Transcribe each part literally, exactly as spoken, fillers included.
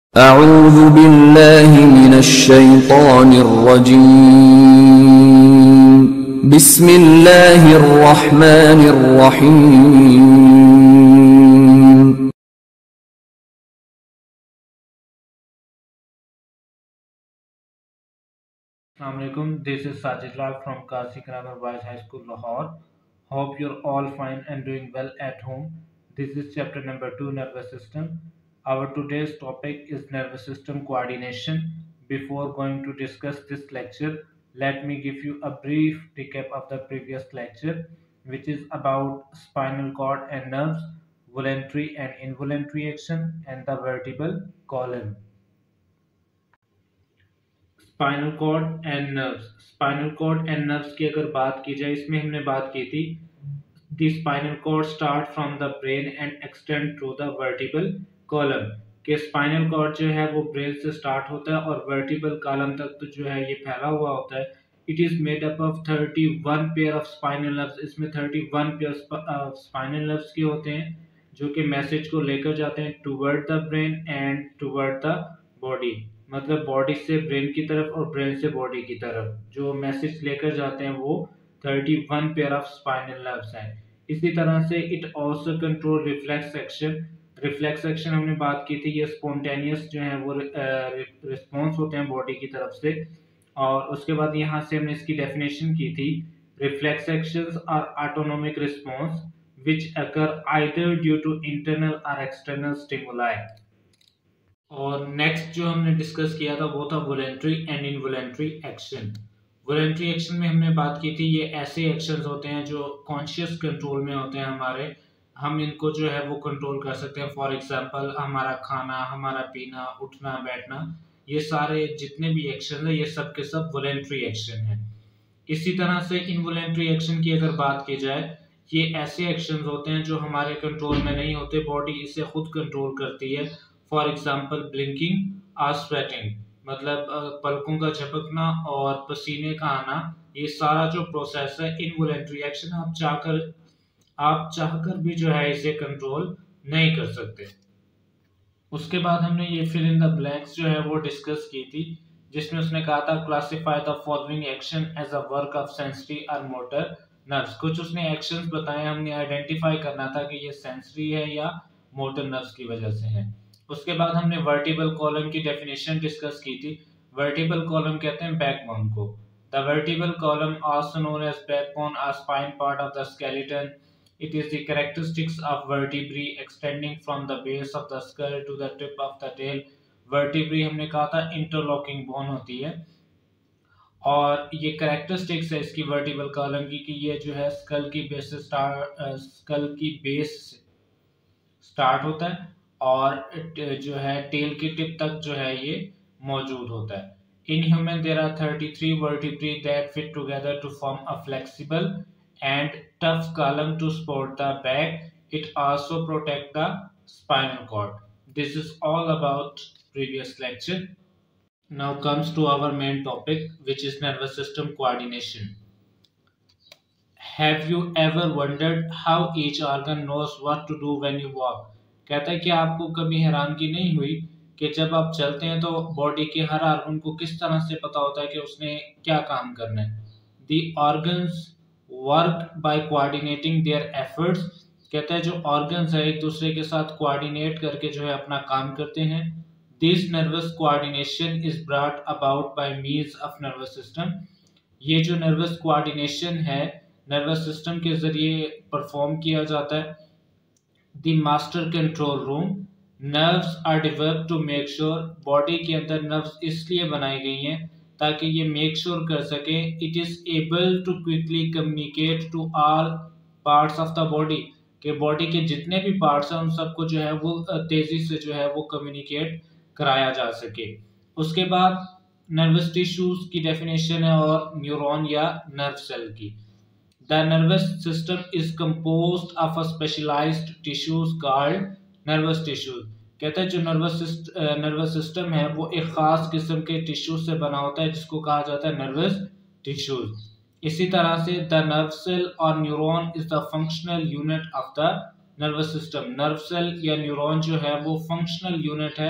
أعوذ بالله من الشيطان الرجيم بسم الله الرحمن الرحيم Assalamualaikum. This is Sajid Lal from Kasi Grammar Boys High School, Lahore. Hope you're all fine and doing well at home. This is chapter number two, nervous system. Our today's topic is nervous system coordination. Before going to discuss this lecture, let me give you a brief recap of the previous lecture, which is about spinal cord and nerves, voluntary and involuntary action, and the vertebral column. Spinal cord and nerves spinal cord and nerves की अगर बात की जाए, इसमें हमने बात की थी the spinal cord start from the brain and extend through the vertebral column के स्पाइनल कॉर्ड जो है वो ब्रेन से स्टार्ट होता है और वर्टिबल कॉलम तक तो जो है ये फैला हुआ होता है. It is made up of thirty one pair of spinal nerves. इसमें thirty one pair spinal nerves के होते हैं जो कि मैसेज को लेकर जाते हैं toward the brain and toward the body. मतलब बॉडी से ब्रेन की तरफ और ब्रेन से बॉडी की तरफ जो मैसेज लेकर जाते हैं वो thirty one pair of spinal nerves हैं. इसी तरह से it also control reflex action. Reflex action हमने बात की थी, ये स्पॉन्टेनियस जो है वो रिस्पॉन्स होते हैं बॉडी की तरफ से. और उसके बाद यहाँ से हमने इसकी डेफिनेशन की थी, reflex actions are autonomic response which occur either due to internal or external stimuli. और नेक्स्ट जो हमने डिस्कस किया था वो था voluntary and involuntary action. Voluntary action में हमने बात की थी ये ऐसे एक्शंस होते हैं जो कॉन्शियस कंट्रोल में होते हैं हमारे, हम इनको जो है वो कंट्रोल कर सकते हैं. फॉर एग्जांपल हमारा खाना, हमारा पीना, उठना बैठना, ये सारे जितने भी एक्शन है ये सब के सब वॉलंटरी एक्शन है. इसी तरह से इनवॉलंटरी एक्शन की अगर बात की जाए, ये ऐसे एक्शंस होते हैं जो हमारे कंट्रोल में नहीं होते, बॉडी इसे खुद कंट्रोल करती है. फॉर एग्जाम्पल ब्लिंकिंग और स्वेटिंग, मतलब पलकों का झपकना और पसीने का आना, ये सारा जो प्रोसेस है इनवॉलंटरी एक्शन, आप चाहकर आप चाहकर भी जो है इसे कंट्रोल नहीं कर सकते. उसके बाद हमने ये फिल इन द ब्लैंक्स जो है वो डिस्कस की थी, जिसमें उसने कहा था classify the following action as a work of sensory or motor nerves. कुछ उसने एक्शंस बताए, हमने आइडेंटिफाई करना था कि ये सेंसरी है या मोटर नर्व्स की वजह से है. उसके बाद हमने वर्टिबल कॉलम की डेफिनेशन डिस्कस की थी. वर्टिबल कॉलम कहते हैं बैकबोन को. The vertebral column also known as backbone or spine part of the skeleton. It is the characteristics of vertebrae extending from the base of the skull to the tip of the tail. Vertebrae हमने कहा था interlocking bone होती है और ये characteristics है इसकी vertebral column की कि ये जो है स्कल की बेस से स्टार्ट स्कल की बेस से स्टार्ट होता है और जो है टेल की टिप तक जो है ये मौजूद होता है. In human there are thirty three vertebrae that fit together to form a flexible and tough column to support the back. It also protect the spinal cord. This is all about previous lecture. Now comes to our main topic which is nervous system coordination. Have you ever wondered how each organ knows what to do when you walk. कहता है कि आपको कभी हैरानगी नहीं हुई कि जब आप चलते हैं तो बॉडी के हर ऑर्गन को किस तरह से पता होता है कि उसने क्या काम करना है. The organs work by coordinating their efforts. कहता है जो ऑर्गन्स है एक दूसरे के साथ कोऑर्डिनेट करके जो है अपना काम करते हैं. This nervous coordination is brought about by means of nervous system. ये जो नर्वस कोऑर्डिनेशन है नर्वस सिस्टम के जरिए परफॉर्म किया जाता है. The master control room. Nerves are developed to make sure. Body के अंदर नर्व्स इसलिए बनाई गई हैं ताकि ये मेक श्योर sure कर सके it is able to quickly communicate to all parts of the body, के बॉडी के जितने भी पार्ट्स हैं उन सबको जो है वो तेजी से जो है वो कम्युनिकेट कराया जा सके. उसके बाद नर्वस टिश्यूज की डेफिनेशन है और न्यूरॉन या नर्व सेल की. The nervous system is composed of a specialized tissues called nervous tissues. कहता है जो नर्वस नर्वस सिस्टम है वो एक खास किस्म के टिश्यूज से बना होता है जिसको कहा जाता है नर्वस टिश्यूज. इसी तरह से the nerve cell or neuron is the functional unit of the nervous system. Nerve cell या न्यूरॉन जो है वो फंक्शनल यूनिट है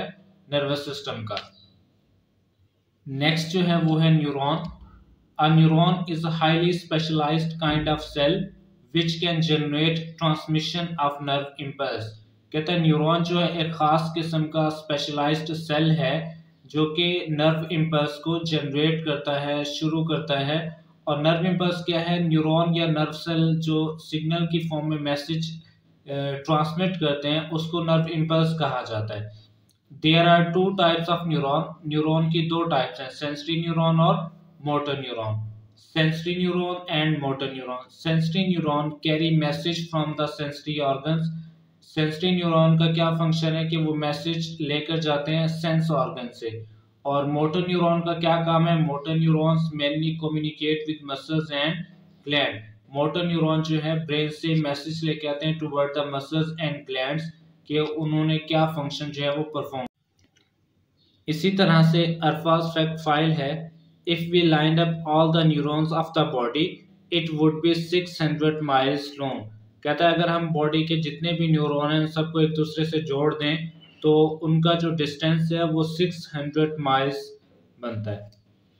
नर्वस सिस्टम का। नेक्स्ट जो है वो है neuron. A neuron is a highly specialised kind of cell which can generate transmission of nerve impulse. कहते हैं न्यूरॉन जो है एक खास किस्म का स्पेशलाइज्ड सेल है जो कि नर्व इम्पल्स को जनरेट करता है, शुरू करता है। और नर्व इम्पल्स क्या है? न्यूरॉन या नर्व सेल जो सिग्नल की फॉर्म में मैसेज ट्रांसमिट करते हैं उसको नर्व इम्पल्स कहा जाता है। There are two types of neuron. Neuron की दो टाइप्स हैं, सेंसरी न्यूरॉन और motor neuron. Sensory neuron and motor neuron. Sensory neuron carry message from the sensory organs. Sensory neuron का क्या फंक्शन है कि वो मैसेज लेकर जाते हैं सेंस ऑर्गन से। और मोटर न्यूरॉन का क्या काम है? Motor neurons mainly communicate with muscles and gland. Motor neuron जो है ब्रेन से मैसेज लेके आते हैं toward the muscles and glands कि उन्होंने क्या फंक्शन जो है वो परफॉर्म। इसी तरह से अरफाज फैक्ट फाइल है, if we line up all the neurons of the body it would be six hundred miles long. कहता है अगर हम बॉडी के जितने भी न्यूरॉन हैं सबको एक दूसरे से जोड़ दें तो उनका जो डिस्टेंस है वो सिक्स हंड्रेड माइल्स बनता है।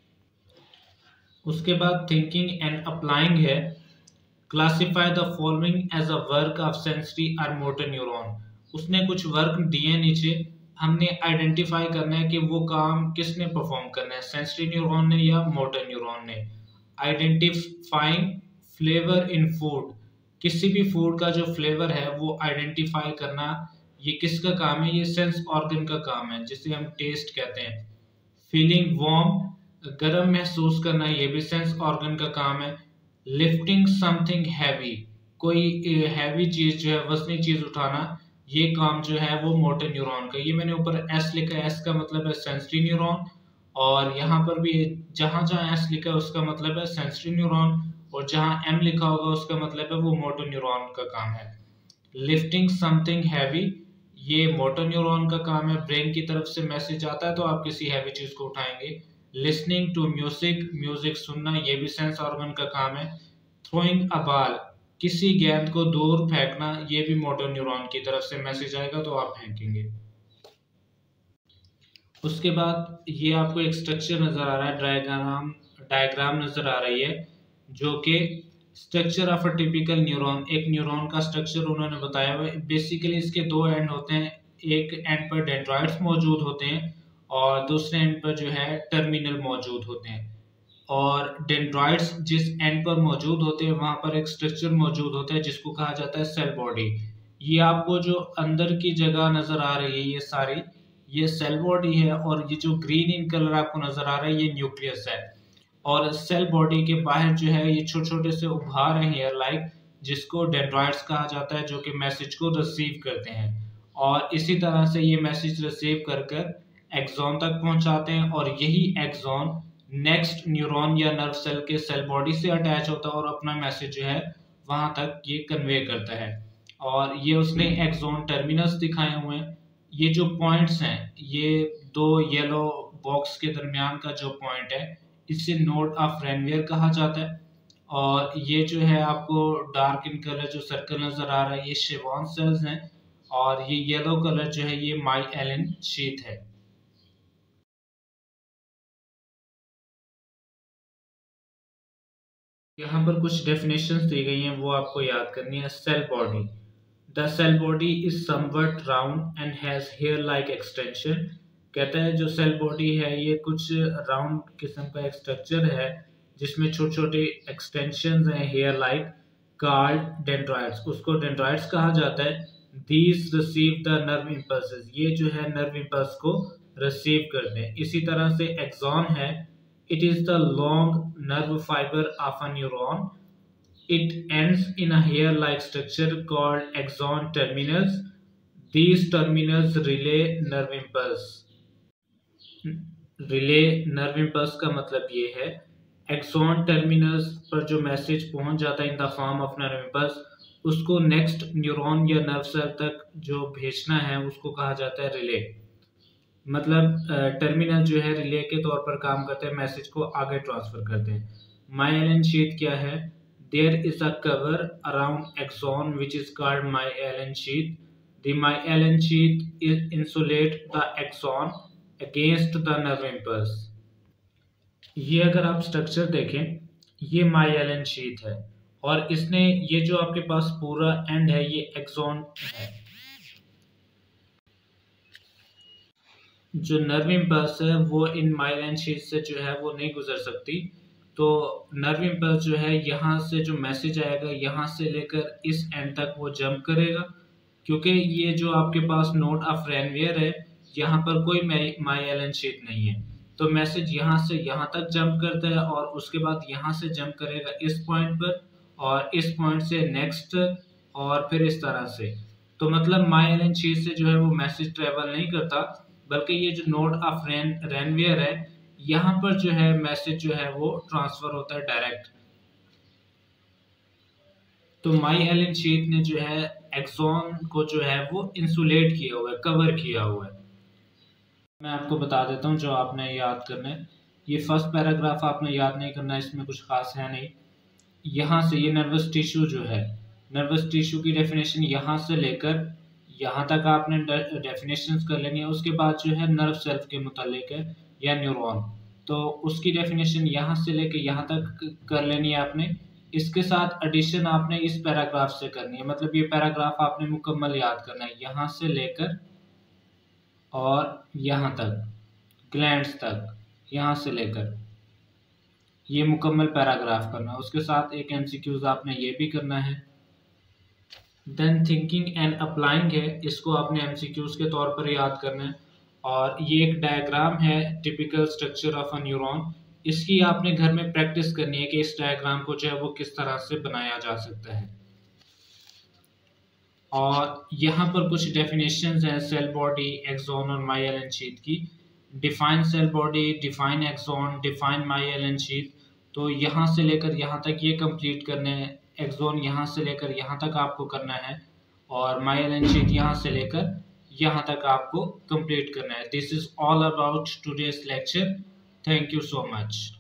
उसके बाद थिंकिंग एंड अप्लाइंग है, classify the following as a work of sensory or motor neuron. उसने कुछ वर्क दिए नीचे, हमने आइडेंटिफाई करना है कि वो काम किसने परफॉर्म करना है, सेंसरी न्यूरॉन ने या मोटर न्यूरॉन ने। आइडेंटिफाइंग फ्लेवर इन फूड, किसी भी फूड का जो फ्लेवर है वो आइडेंटिफाई करना, ये किसका काम है? ये सेंस ऑर्गन का काम है जिसे हम टेस्ट कहते हैं। फीलिंग वार्म, गर्म महसूस करना, ये भी सेंस ऑर्गन का काम है। लिफ्टिंग समथिंग हैवी, कोई हैवी चीज जो है वजनी चीज उठाना, ये काम जो है वो मोटर न्यूरॉन का। ये मैंने ऊपर एस लिखा है, एस का मतलब है सेंसरी न्यूरॉन, और यहाँ पर भी जहां जहां एस लिखा है उसका मतलब है सेंसरी न्यूरॉन, और जहां एम लिखा होगा उसका मतलब है वो मोटर न्यूरॉन का काम है। लिफ्टिंग समथिंग हैवी, ये मोटर न्यूरॉन का काम है, ब्रेन की तरफ से मैसेज आता है तो आप किसी हैवी चीज को उठाएंगे। लिसनिंग टू म्यूजिक, म्यूजिक सुनना, ये भी सेंस ऑर्गन का काम है। थ्रोइंग अ बॉल, किसी गेंद को दूर फेंकना, ये भी मोटर न्यूरॉन की तरफ से मैसेज आएगा तो आप फेंकेंगे। उसके बाद ये आपको एक स्ट्रक्चर नजर आ रहा है, डायग्राम डायग्राम नजर आ रही है जो कि structure of a typical neuron, एक न्यूरॉन का स्ट्रक्चर उन्होंने बताया हुआ है। बेसिकली इसके दो एंड होते हैं, एक एंड पर डेंड्राइट्स मौजूद होते हैं और दूसरे एंड पर जो है टर्मिनल मौजूद होते हैं। और डेंड्राइट्स जिस एंड पर मौजूद होते हैं वहां पर एक स्ट्रक्चर मौजूद होता है जिसको कहा जाता है सेल बॉडी। ये आपको जो अंदर की जगह नजर आ रही है ये सारी, ये सेल बॉडी है, और ये जो ग्रीन इन कलर आपको नजर आ रहा है ये न्यूक्लियस है। और सेल बॉडी के बाहर जो है ये छोटे छोटे से उभार हैं हेयर लाइक, जिसको डेंड्राइट्स कहा जाता है, जो कि मैसेज को रिसीव करते हैं। और इसी तरह से ये मैसेज रिसीव कर कर एक्सॉन तक पहुंचाते हैं, और यही एक्सॉन नेक्स्ट न्यूरॉन या नर्व सेल के सेल बॉडी से अटैच होता है और अपना मैसेज जो है वहां तक ये कन्वे करता है। और ये उसने एक्सॉन टर्मिनस दिखाए हुए हैं। ये जो पॉइंट्स हैं, ये दो येलो बॉक्स के दरमियान का जो पॉइंट है इसे नोड ऑफ रेनवियर कहा जाता है। और ये जो है आपको डार्क इन कलर जो सर्कल नजर आ रहा है ये शेवॉन सेल्स हैं, और ये येलो कलर जो है ये माइएलिन शीथ है। यहाँ पर कुछ डेफिनेशंस दी गई हैं वो आपको याद करनी है। Cell body, the cell body is somewhat round and has hair like extension. कहता है जो सेल बॉडी है ये कुछ राउंड किस्म का एक स्ट्रक्चर है जिसमें छोटे छोटे एक्सटेंशंस हैं हेयर लाइक, कॉल्ड डेंड्राइट्स, उसको डेंड्राइट्स कहा जाता है। These receive the nerve impulses, ये जो है नर्व इम्पल्स को रिसीव करते हैं। इसी तरह से एक्सॉन है, it is the long nerve fiber of a neuron. It ends in a hair-like structure called axon terminals. These terminals relay nerve impulse. Relay nerve impulse का मतलब ये है axon terminals पर जो मैसेज पहुंच जाता है in the form of nerve impulse, उसको नेक्स्ट न्यूरॉन या नर्व सेल तक जो भेजना है उसको कहा जाता है रिले। मतलब टर्मिनल जो है रिले के तौर पर काम करते हैं, मैसेज को आगे ट्रांसफर करते हैं। माइएलिन शीथ क्या है? There is a cover around axon which is called myelin sheath. The myelin sheath insulate the axon against the nerve impulse. ये अगर आप स्ट्रक्चर देखें, ये माइएलिन शीथ है और इसने ये जो आपके पास पूरा एंड है ये एक्सॉन है। जो नर्व इम्पल्स है वो इन माइलिन शीथ से जो है वो नहीं गुजर सकती, तो नर्व इम्पल्स जो है यहाँ से जो मैसेज आएगा यहाँ से लेकर इस एंड तक वो जंप करेगा, क्योंकि ये जो आपके पास नोड ऑफ रेनवियर है यहाँ पर कोई माइलिन शीथ नहीं है, तो मैसेज यहाँ से यहाँ तक जंप करता है और उसके बाद यहाँ से जंप करेगा इस पॉइंट पर और इस पॉइंट से नेक्स्ट और फिर इस तरह से। तो मतलब माइलिन शीथ से जो है वो मैसेज ट्रेवल नहीं करता, बल्कि ये जो नोड ऑफ रेन रेनवियर है यहाँ पर जो है मैसेज जो है वो ट्रांसफर होता है डायरेक्ट। तो माइलिन शीथ ने जो है एक्सॉन को जो है वो इंसुलेट किया हुआ है, कवर किया हुआ है। मैं आपको बता देता हूँ जो आपने याद करना है। ये फर्स्ट पैराग्राफ आपने याद नहीं करना, इसमें कुछ खास है नहीं। यहाँ से ये नर्वस टिश्यू जो है, नर्वस टिश्यू की डेफिनेशन यहाँ से लेकर यहाँ तक आपने डेफिनेशंस कर लेनी है। उसके बाद जो है नर्व सेल्फ के मुतालिक है या न्यूरॉन, तो उसकी डेफिनेशन यहाँ से लेकर यहाँ तक कर लेनी है आपने। इसके साथ एडिशन आपने इस पैराग्राफ से करनी है, मतलब ये पैराग्राफ आपने मुकम्मल याद करना है, यहाँ से लेकर और यहाँ तक, ग्लैंड्स तक, यहाँ से लेकर ये मुकम्मल पैराग्राफ करना है। उसके साथ एक एमसीक्यूज आपने ये भी करना है। देन थिंकिंग एंड अप्लाइंग है, इसको आपने एमसीक्यूज के तौर पर याद करना है। और ये एक डायग्राम है typical structure of a neuron, इसकी आपने घर में प्रैक्टिस करनी है कि इस डायग्राम को जो है वो किस तरह से बनाया जा सकता है। और यहाँ पर कुछ डेफिनेशंस हैं सेल बॉडी, एक्सॉन और माइलिन शीथ की। Define cell body, define axon, define myelin sheath, तो यहाँ से लेकर यहाँ तक ये कंप्लीट करने हैं। एक्सॉन यहाँ से लेकर यहाँ तक आपको करना है और माइलिन शीथ यहाँ से लेकर यहाँ तक आपको कंप्लीट करना है। This is all about today's lecture. Thank you so much.